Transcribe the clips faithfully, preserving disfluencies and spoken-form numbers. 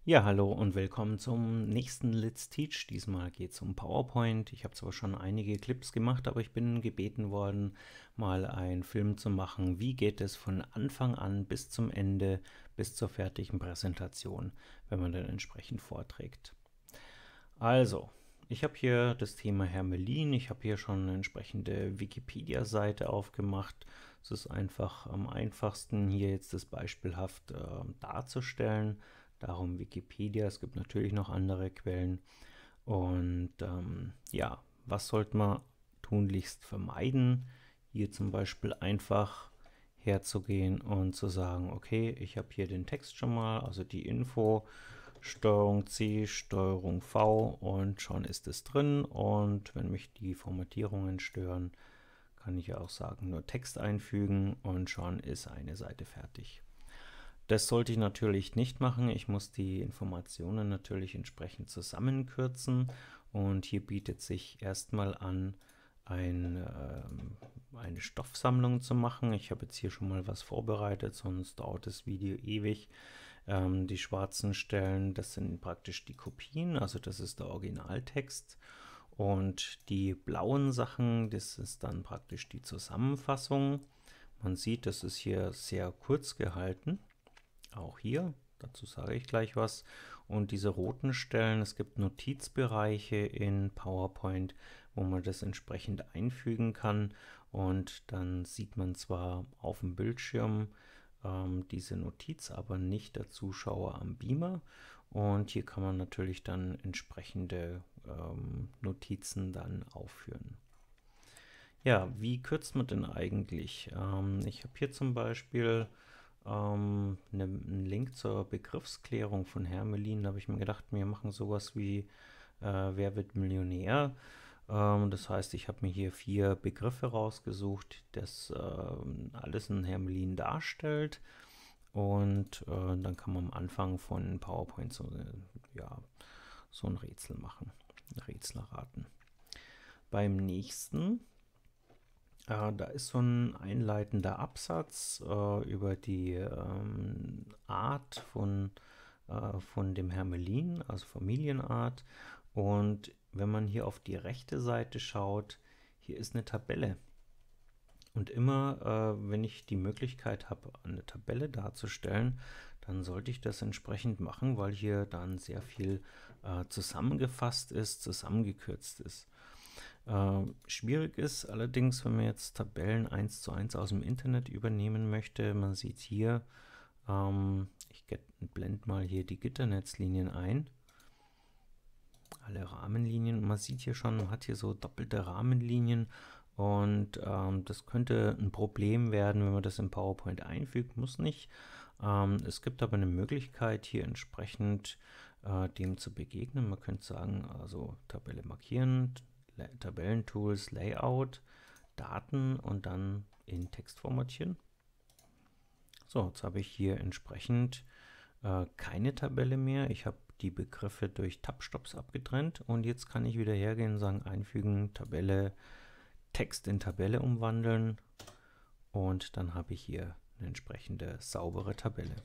Ja, hallo und willkommen zum nächsten Let's Teach. Diesmal geht es um PowerPoint. Ich habe zwar schon einige Clips gemacht, aber ich bin gebeten worden, mal einen Film zu machen. Wie geht es von Anfang an bis zum Ende, bis zur fertigen Präsentation, wenn man dann entsprechend vorträgt. Also, ich habe hier das Thema Hermelin. Ich habe hier schon eine entsprechende Wikipedia-Seite aufgemacht. Es ist einfach am einfachsten, hier jetzt das beispielhaft äh, darzustellen. Darum Wikipedia. Es gibt natürlich noch andere Quellen. Und ähm, ja, was sollte man tunlichst vermeiden? Hier zum Beispiel einfach herzugehen und zu sagen, okay, ich habe hier den Text schon mal, also die Info, Steuerung C, Steuerung V und schon ist es drin. Und wenn mich die Formatierungen stören, kann ich ja auch sagen, nur Text einfügen und schon ist eine Seite fertig. Das sollte ich natürlich nicht machen. Ich muss die Informationen natürlich entsprechend zusammenkürzen und hier bietet sich erstmal an, ein, ähm, eine Stoffsammlung zu machen. Ich habe jetzt hier schon mal was vorbereitet, sonst dauert das Video ewig. Ähm, die schwarzen Stellen, das sind praktisch die Kopien, also das ist der Originaltext. Und die blauen Sachen, das ist dann praktisch die Zusammenfassung. Man sieht, das ist hier sehr kurz gehalten. Auch hier, dazu sage ich gleich was. Und diese roten Stellen, es gibt Notizbereiche in PowerPoint, wo man das entsprechend einfügen kann. Und dann sieht man zwar auf dem Bildschirm ähm, diese Notiz, aber nicht der Zuschauer am Beamer. Und hier kann man natürlich dann entsprechende ähm, Notizen dann aufführen. Ja, wie kürzt man denn eigentlich? Ähm, ich habe hier zum Beispiel ähm, ne, einen Link zur Begriffsklärung von Hermelin. Da habe ich mir gedacht, wir machen sowas wie äh, Wer wird Millionär? Ähm, das heißt, ich habe mir hier vier Begriffe rausgesucht, das äh, alles in Hermelin darstellt. Und äh, dann kann man am Anfang von PowerPoint so, äh, ja, so ein Rätsel machen, ein Rätsel raten. Beim nächsten äh, da ist so ein einleitender Absatz äh, über die ähm, Art von, äh, von dem Hermelin, also Familienart. Und wenn man hier auf die rechte Seite schaut, hier ist eine Tabelle. Und immer, äh, wenn ich die Möglichkeit habe, eine Tabelle darzustellen, dann sollte ich das entsprechend machen, weil hier dann sehr viel äh, zusammengefasst ist, zusammengekürzt ist. Äh, schwierig ist allerdings, wenn man jetzt Tabellen eins zu eins aus dem Internet übernehmen möchte. Man sieht hier, ähm, ich blende mal hier die Gitternetzlinien ein, alle Rahmenlinien. Und man sieht hier schon, man hat hier so doppelte Rahmenlinien und ähm, das könnte ein Problem werden, wenn man das in PowerPoint einfügt. Muss nicht. Ähm, es gibt aber eine Möglichkeit, hier entsprechend äh, dem zu begegnen. Man könnte sagen, also Tabelle markieren, Tabellentools, Layout, Daten und dann in Text formatieren. So, jetzt habe ich hier entsprechend äh, keine Tabelle mehr. Ich habe die Begriffe durch Tab-Stops abgetrennt und jetzt kann ich wieder hergehen und sagen, einfügen, Tabelle, Text in Tabelle umwandeln und dann habe ich hier eine entsprechende saubere Tabelle.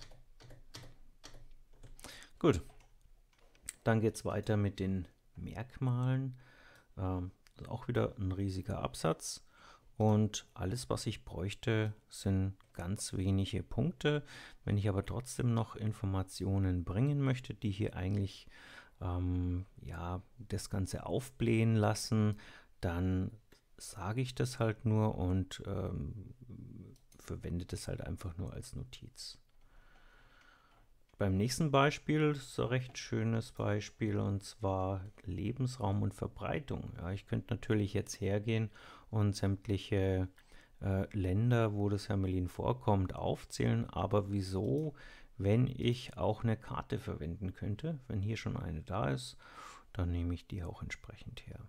Gut, dann geht es weiter mit den Merkmalen. Ähm, auch wieder ein riesiger Absatz. Und alles, was ich bräuchte, sind ganz wenige Punkte. Wenn ich aber trotzdem noch Informationen bringen möchte, die hier eigentlich ähm, ja, das Ganze aufblähen lassen, dann sage ich das halt nur und ähm, verwende das halt einfach nur als Notiz. Beim nächsten Beispiel ist ein recht schönes Beispiel und zwar Lebensraum und Verbreitung. Ja, ich könnte natürlich jetzt hergehen und sämtliche äh, Länder, wo das Hermelin vorkommt, aufzählen, aber wieso, wenn ich auch eine Karte verwenden könnte? Wenn hier schon eine da ist, dann nehme ich die auch entsprechend her.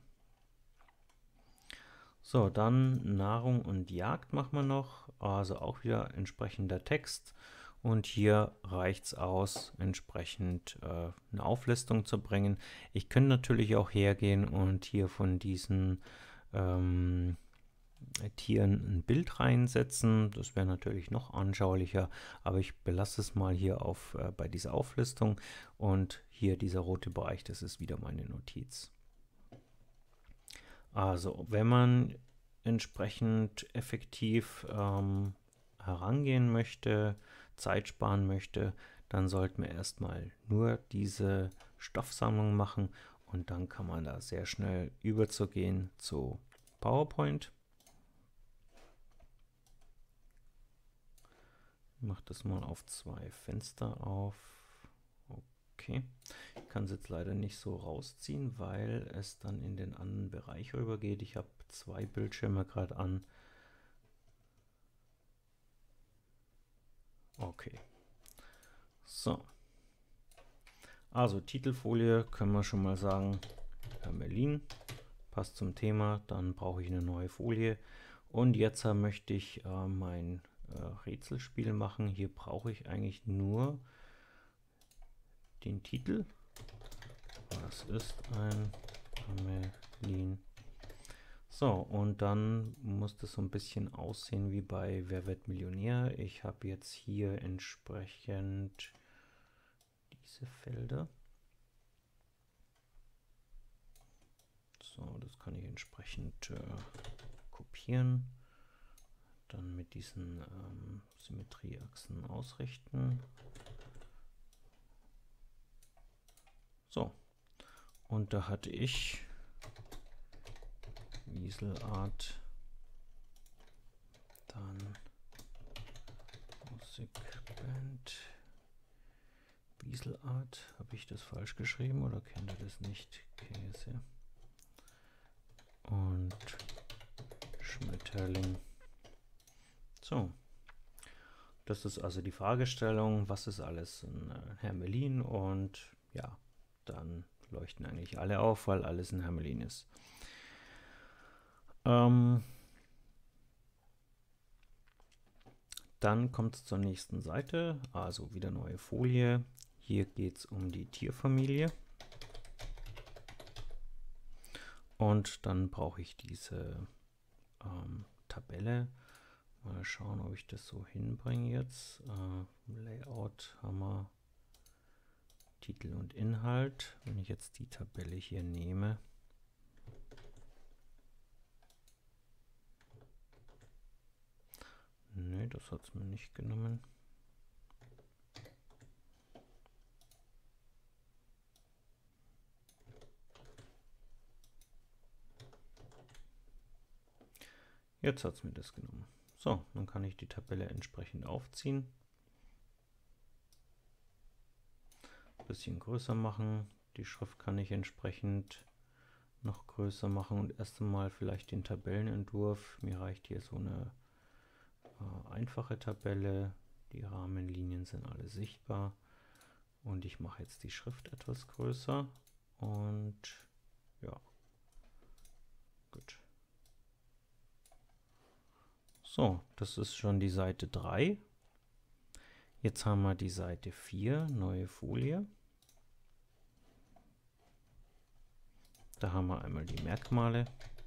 So, dann Nahrung und Jagd machen wir noch, also auch wieder entsprechender Text. Und hier reicht es aus, entsprechend äh, eine Auflistung zu bringen. Ich könnte natürlich auch hergehen und hier von diesen ähm, Tieren ein Bild reinsetzen. Das wäre natürlich noch anschaulicher, aber ich belasse es mal hier auf, äh, bei dieser Auflistung. Und hier dieser rote Bereich, das ist wieder meine Notiz. Also, wenn man entsprechend effektiv ähm, herangehen möchte, Zeit sparen möchte, dann sollten wir erstmal nur diese Stoffsammlung machen und dann kann man da sehr schnell überzugehen zu PowerPoint. Ich mache das mal auf zwei Fenster auf. Okay, ich kann es jetzt leider nicht so rausziehen, weil es dann in den anderen Bereich rübergeht. Ich habe zwei Bildschirme gerade an. Okay. So. Also Titelfolie können wir schon mal sagen, Hermelin, passt zum Thema, dann brauche ich eine neue Folie. Und jetzt äh, möchte ich äh, mein äh, Rätselspiel machen. Hier brauche ich eigentlich nur den Titel. Was ist ein Hermelin? So, und dann muss das so ein bisschen aussehen wie bei Wer wird Millionär. Ich habe jetzt hier entsprechend diese Felder. So, das kann ich entsprechend äh, kopieren. Dann mit diesen ähm, Symmetrieachsen ausrichten. So, und da hatte ich Wieselart, dann Musikband, Wieselart, habe ich das falsch geschrieben oder kennt ihr das nicht? Käse und Schmetterling. So, das ist also die Fragestellung, was ist alles ein äh, Hermelin, und ja, dann leuchten eigentlich alle auf, weil alles ein Hermelin ist. Ähm, dann kommt es zur nächsten Seite, also wieder neue Folie. Hier geht es um die Tierfamilie. Und dann brauche ich diese ähm, Tabelle. Mal schauen, ob ich das so hinbringe jetzt. Äh, Layout haben wir Titel und Inhalt. Wenn ich jetzt die Tabelle hier nehme, ne, das hat es mir nicht genommen. Jetzt hat es mir das genommen. So, dann kann ich die Tabelle entsprechend aufziehen. Ein bisschen größer machen. Die Schrift kann ich entsprechend noch größer machen und erst einmal vielleicht den Tabellenentwurf. Mir reicht hier so eine äh, einfache Tabelle. Die Rahmenlinien sind alle sichtbar. Und ich mache jetzt die Schrift etwas größer. Und ja, gut. So, das ist schon die Seite drei. Jetzt haben wir die Seite vier, neue Folie. Da haben wir einmal die Merkmale.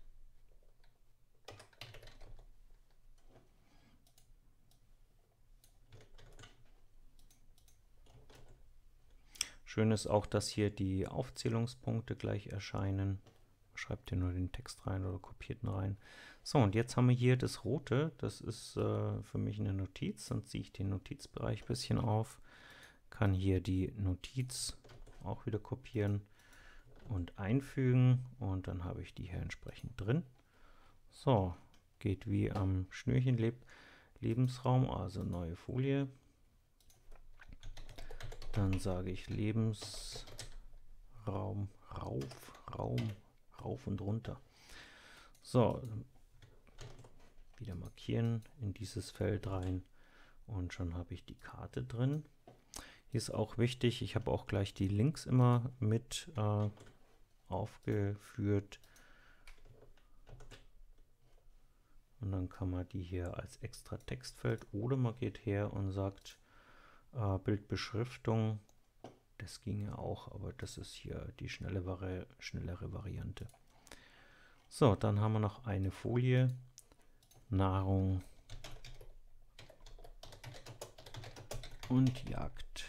Schön ist auch, dass hier die Aufzählungspunkte gleich erscheinen. Schreibt ihr nur den Text rein oder kopiert ihn rein. So, und jetzt haben wir hier das Rote. Das ist äh, für mich eine Notiz. Dann ziehe ich den Notizbereich ein bisschen auf. Kann hier die Notiz auch wieder kopieren und einfügen. Und dann habe ich die hier entsprechend drin. So, geht wie am Schnürchen Leb Lebensraum, also neue Folie. Dann sage ich Lebensraum rauf, Raum rauf und runter. So, wieder markieren, in dieses Feld rein und schon habe ich die Karte drin. Hier ist auch wichtig, ich habe auch gleich die Links immer mit äh, aufgeführt. Und dann kann man die hier als extra Textfeld oder man geht her und sagt äh, Bildbeschriftung. Das ginge auch, aber das ist hier die schnelle Vari schnellere Variante. So, dann haben wir noch eine Folie. Nahrung und Jagd.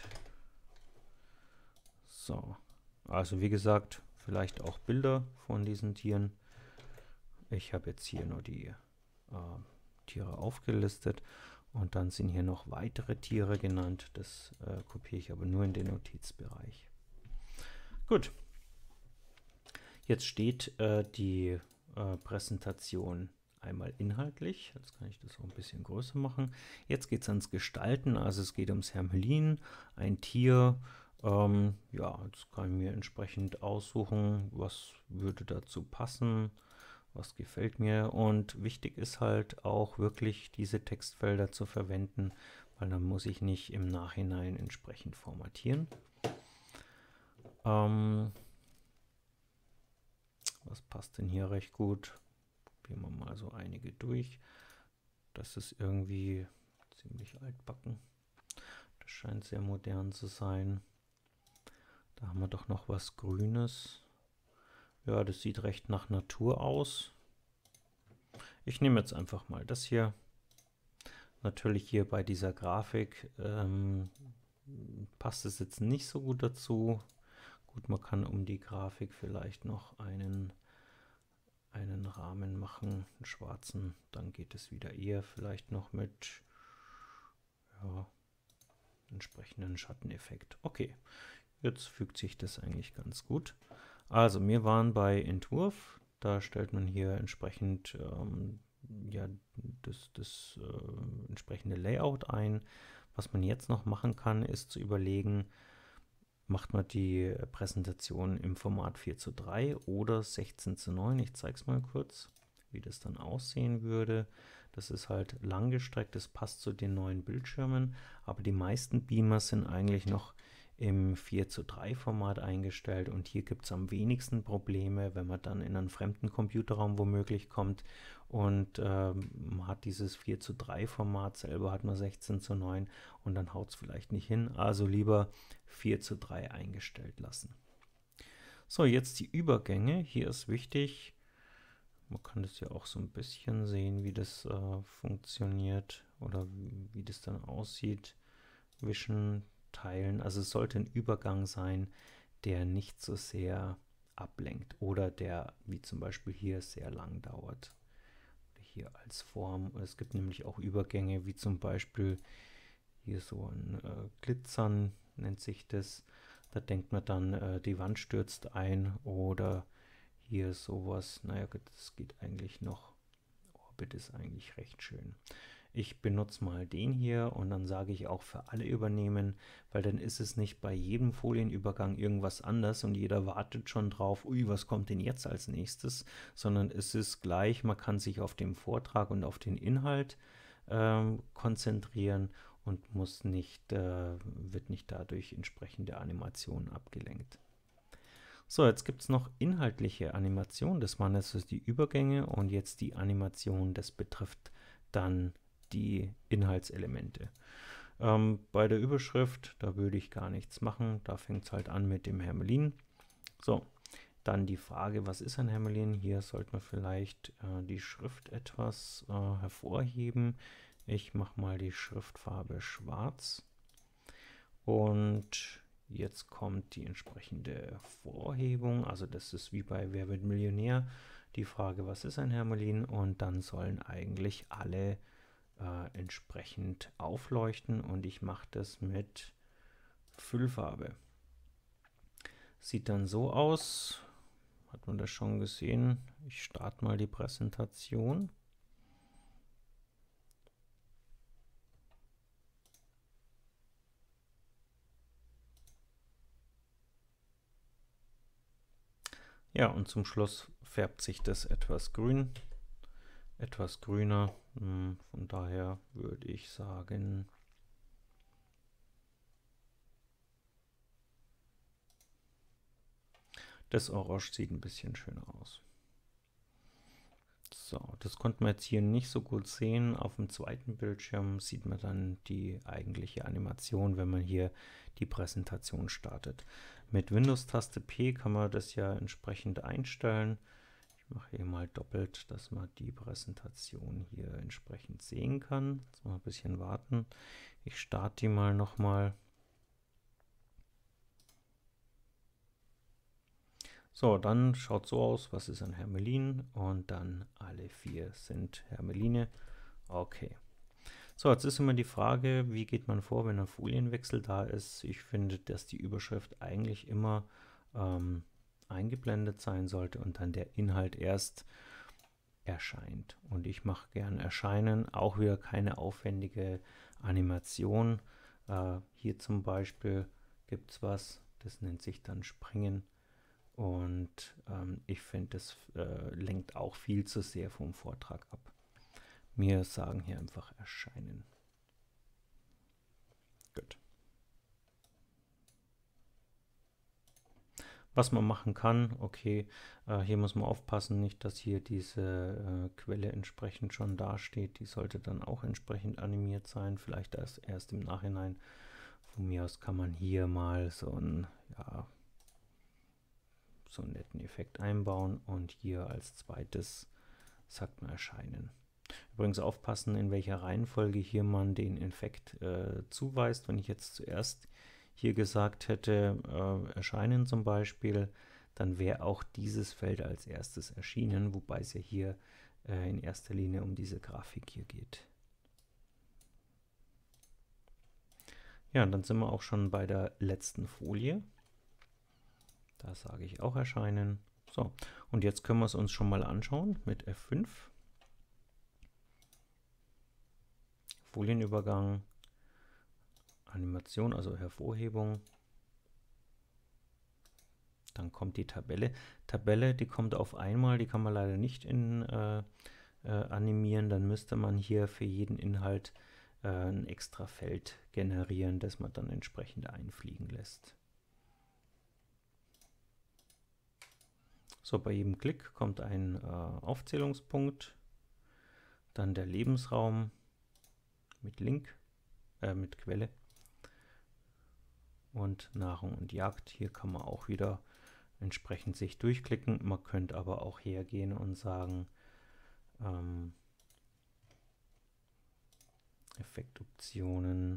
So, also wie gesagt, vielleicht auch Bilder von diesen Tieren. Ich habe jetzt hier nur die äh, Tiere aufgelistet und dann sind hier noch weitere Tiere genannt. Das äh, kopiere ich aber nur in den Notizbereich. Gut, jetzt steht äh, die äh, Präsentation einmal inhaltlich. Jetzt kann ich das auch ein bisschen größer machen. Jetzt geht es ans Gestalten, also es geht ums Hermelin, ein Tier. Ähm, ja, jetzt kann ich mir entsprechend aussuchen, was würde dazu passen, was gefällt mir. Und wichtig ist halt auch wirklich diese Textfelder zu verwenden, weil dann muss ich nicht im Nachhinein entsprechend formatieren. Ähm, was passt denn hier recht gut? Probieren wir mal so einige durch. Das ist irgendwie ziemlich altbacken. Das scheint sehr modern zu sein. Da haben wir doch noch was Grünes. Ja, das sieht recht nach Natur aus. Ich nehme jetzt einfach mal das hier. Natürlich hier bei dieser Grafik ähm, passt es jetzt nicht so gut dazu. Gut, man kann um die Grafik vielleicht noch einen, einen Rahmen machen, einen schwarzen. Dann geht es wieder eher vielleicht noch mit ja, entsprechenden Schatteneffekt. Okay, jetzt fügt sich das eigentlich ganz gut. Also wir waren bei Entwurf. Da stellt man hier entsprechend ähm, ja, das, das äh, entsprechende Layout ein. Was man jetzt noch machen kann, ist zu überlegen, macht man die Präsentation im Format vier zu drei oder sechzehn zu neun. Ich zeige es mal kurz, wie das dann aussehen würde. Das ist halt langgestreckt, das passt zu den neuen Bildschirmen, aber die meisten Beamer sind eigentlich noch im vier zu drei Format eingestellt und hier gibt es am wenigsten Probleme, wenn man dann in einen fremden Computerraum womöglich kommt und ähm, man hat dieses vier zu drei Format, selber hat man sechzehn zu neun und dann haut es vielleicht nicht hin, also lieber vier zu drei eingestellt lassen. So, jetzt die Übergänge. Hier ist wichtig, man kann das ja auch so ein bisschen sehen, wie das äh, funktioniert oder wie, wie das dann aussieht. Wischen, teilen. Also es sollte ein Übergang sein, der nicht so sehr ablenkt oder der, wie zum Beispiel hier, sehr lang dauert. Hier als Form. Es gibt nämlich auch Übergänge, wie zum Beispiel hier so ein äh, Glitzern nennt sich das. Da denkt man dann, äh, die Wand stürzt ein oder hier sowas. Naja, das geht eigentlich noch. Orbit ist eigentlich recht schön. Ich benutze mal den hier und dann sage ich auch für alle übernehmen, weil dann ist es nicht bei jedem Folienübergang irgendwas anders und jeder wartet schon drauf, ui, was kommt denn jetzt als nächstes, sondern es ist gleich, man kann sich auf den Vortrag und auf den Inhalt ähm, konzentrieren und muss nicht, äh, wird nicht dadurch entsprechende Animationen abgelenkt. So, jetzt gibt es noch inhaltliche Animationen, das waren jetzt die Übergänge und jetzt die Animation, das betrifft dann die Inhaltselemente. Ähm, bei der Überschrift, da würde ich gar nichts machen, da fängt es halt an mit dem Hermelin. So, dann die Frage, was ist ein Hermelin? Hier sollte man vielleicht äh, die Schrift etwas äh, hervorheben. Ich mache mal die Schriftfarbe schwarz und jetzt kommt die entsprechende Vorhebung, also das ist wie bei Wer wird Millionär, die Frage, was ist ein Hermelin? Und dann sollen eigentlich alle äh, entsprechend aufleuchten und ich mache das mit Füllfarbe. Sieht dann so aus, hat man das schon gesehen? Ich starte mal die Präsentation. Ja, und zum Schluss färbt sich das etwas grün, etwas grüner. Von daher würde ich sagen, das Orange sieht ein bisschen schöner aus. So, das konnte man jetzt hier nicht so gut sehen. Auf dem zweiten Bildschirm sieht man dann die eigentliche Animation, wenn man hier die Präsentation startet. Mit Windows-Taste P kann man das ja entsprechend einstellen. Ich mache hier mal doppelt, dass man die Präsentation hier entsprechend sehen kann. Jetzt mal ein bisschen warten. Ich starte die mal nochmal. So, dann schaut so aus, was ist ein Hermelin, und dann alle vier sind Hermeline. Okay. So, jetzt ist immer die Frage, wie geht man vor, wenn ein Folienwechsel da ist. Ich finde, dass die Überschrift eigentlich immer ähm, eingeblendet sein sollte und dann der Inhalt erst erscheint. Und ich mache gern erscheinen, auch wieder keine aufwendige Animation. Äh, hier zum Beispiel gibt es was, das nennt sich dann Springen. Und ähm, ich finde, das äh, lenkt auch viel zu sehr vom Vortrag ab. Wir sagen hier einfach erscheinen. Gut. Was man machen kann, okay, äh, hier muss man aufpassen, nicht, dass hier diese äh, Quelle entsprechend schon dasteht. Die sollte dann auch entsprechend animiert sein, vielleicht erst, erst im Nachhinein. Von mir aus kann man hier mal so einen, ja, so einen netten Effekt einbauen und hier als zweites sagt man erscheinen. Übrigens aufpassen, in welcher Reihenfolge hier man den Effekt äh, zuweist. Wenn ich jetzt zuerst hier gesagt hätte, äh, erscheinen zum Beispiel, dann wäre auch dieses Feld als erstes erschienen, wobei es ja hier äh, in erster Linie um diese Grafik hier geht. Ja, und dann sind wir auch schon bei der letzten Folie. Da sage ich auch erscheinen. So, und jetzt können wir es uns schon mal anschauen mit F fünf. Folienübergang, Animation, also Hervorhebung. Dann kommt die Tabelle. Tabelle, die kommt auf einmal, die kann man leider nicht in, äh, äh, animieren. Dann müsste man hier für jeden Inhalt äh, ein extra Feld generieren, das man dann entsprechend einfliegen lässt. So, bei jedem Klick kommt ein äh, Aufzählungspunkt, dann der Lebensraum mit Link, äh, mit Quelle und Nahrung und Jagd. Hier kann man auch wieder entsprechend sich durchklicken. Man könnte aber auch hergehen und sagen, ähm, Effektoptionen,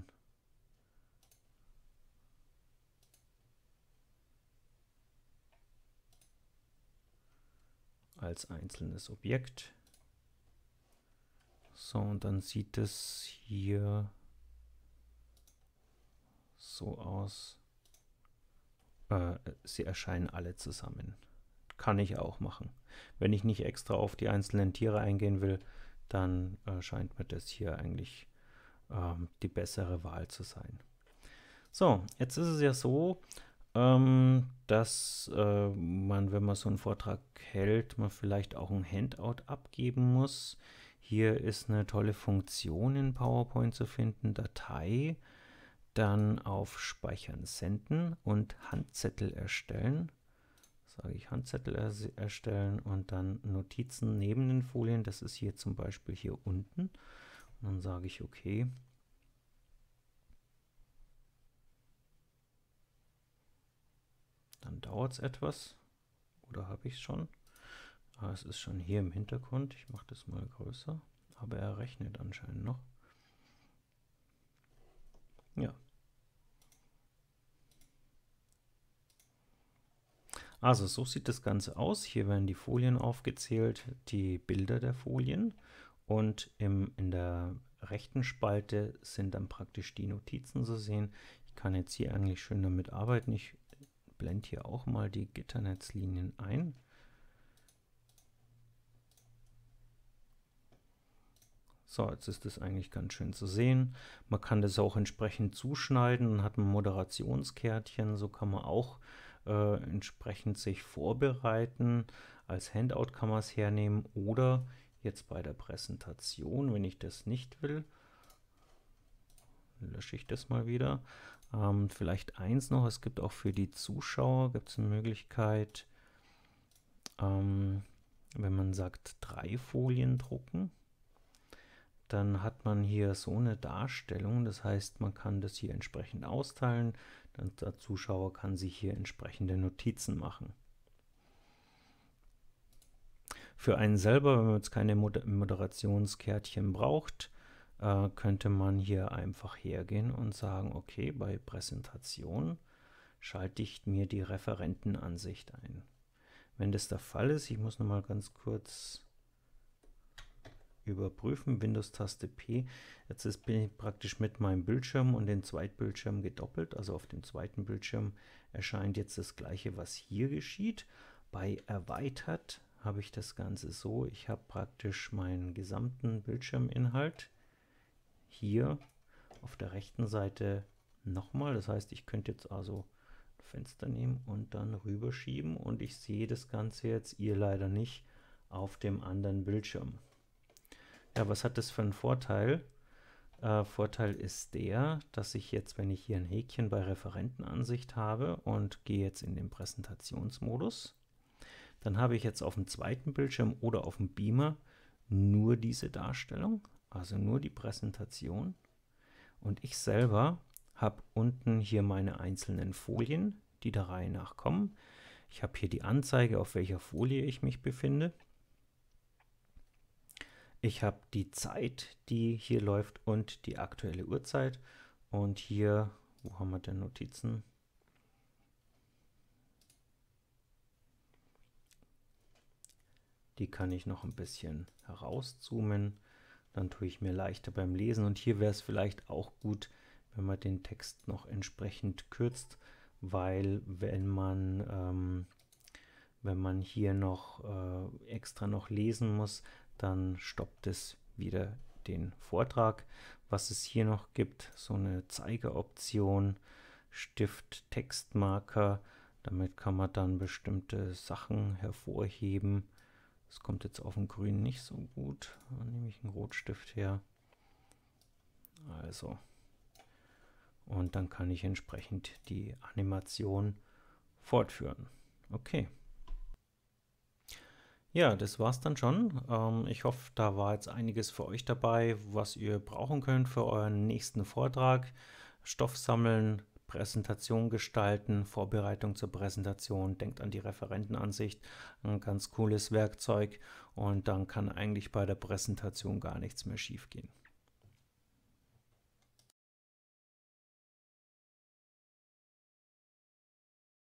als einzelnes Objekt. So, und dann sieht es hier so aus. Äh, sie erscheinen alle zusammen. Kann ich auch machen. Wenn ich nicht extra auf die einzelnen Tiere eingehen will, dann äh, scheint mir das hier eigentlich ähm, die bessere Wahl zu sein. So, jetzt ist es ja so, ähm, dass äh, man, wenn man so einen Vortrag hält, man vielleicht auch ein Handout abgeben muss. Hier ist eine tolle Funktion in PowerPoint zu finden, Datei, dann auf Speichern senden und Handzettel erstellen. Sage ich Handzettel er erstellen und dann Notizen neben den Folien. Das ist hier zum Beispiel hier unten. Und dann sage ich okay. Dann dauert es etwas. Oder habe ich es schon? Ah, es ist schon hier im Hintergrund. Ich mache das mal größer. Aber er rechnet anscheinend noch. Ja. Also so sieht das Ganze aus. Hier werden die Folien aufgezählt, die Bilder der Folien. Und im, in der rechten Spalte sind dann praktisch die Notizen zu sehen. Ich kann jetzt hier eigentlich schön damit arbeiten. Ich blende hier auch mal die Gitternetzlinien ein. So, jetzt ist das eigentlich ganz schön zu sehen. Man kann das auch entsprechend zuschneiden und hat ein Moderationskärtchen. So kann man auch äh, entsprechend sich vorbereiten. Als Handout kann man es hernehmen oder jetzt bei der Präsentation, wenn ich das nicht will, lösche ich das mal wieder. Ähm, vielleicht eins noch, es gibt auch für die Zuschauer gibt es eine Möglichkeit, ähm, wenn man sagt, drei Folien drucken, dann hat man hier so eine Darstellung, das heißt, man kann das hier entsprechend austeilen, dann der Zuschauer kann sich hier entsprechende Notizen machen. Für einen selber, wenn man jetzt keine Moder Moderationskärtchen braucht, äh, könnte man hier einfach hergehen und sagen, okay, bei Präsentation schalte ich mir die Referentenansicht ein. Wenn das der Fall ist, ich muss noch mal ganz kurz überprüfen, Windows-Taste P. Jetzt ist, bin ich praktisch mit meinem Bildschirm und dem Zweitbildschirm gedoppelt. Also auf dem zweiten Bildschirm erscheint jetzt das gleiche, was hier geschieht. Bei erweitert habe ich das Ganze so, ich habe praktisch meinen gesamten Bildschirminhalt hier auf der rechten Seite nochmal. Das heißt, ich könnte jetzt also ein Fenster nehmen und dann rüberschieben und ich sehe das Ganze jetzt, ihr leider nicht, auf dem anderen Bildschirm. Ja, was hat das für einen Vorteil? Äh, Vorteil ist der, dass ich jetzt, wenn ich hier ein Häkchen bei Referentenansicht habe und gehe jetzt in den Präsentationsmodus, dann habe ich jetzt auf dem zweiten Bildschirm oder auf dem Beamer nur diese Darstellung, also nur die Präsentation. Und ich selber habe unten hier meine einzelnen Folien, die der Reihe nach kommen. Ich habe hier die Anzeige, auf welcher Folie ich mich befinde. Ich habe die Zeit, die hier läuft und die aktuelle Uhrzeit. Und hier, wo haben wir denn Notizen? Die kann ich noch ein bisschen herauszoomen. Dann tue ich mir leichter beim Lesen. Und hier wäre es vielleicht auch gut, wenn man den Text noch entsprechend kürzt, weil wenn man, ähm, wenn man hier noch äh, extra noch lesen muss, dann stoppt es wieder den Vortrag. Was es hier noch gibt, so eine Zeigeroption, Stift, Textmarker, damit kann man dann bestimmte Sachen hervorheben. Das kommt jetzt auf dem Grün nicht so gut. Dann nehme ich einen Rotstift her. Also. Und dann kann ich entsprechend die Animation fortführen. Okay. Ja, das war's dann schon. Ähm, ich hoffe, da war jetzt einiges für euch dabei, was ihr brauchen könnt für euren nächsten Vortrag. Stoff sammeln, Präsentation gestalten, Vorbereitung zur Präsentation, denkt an die Referentenansicht, ein ganz cooles Werkzeug und dann kann eigentlich bei der Präsentation gar nichts mehr schief gehen.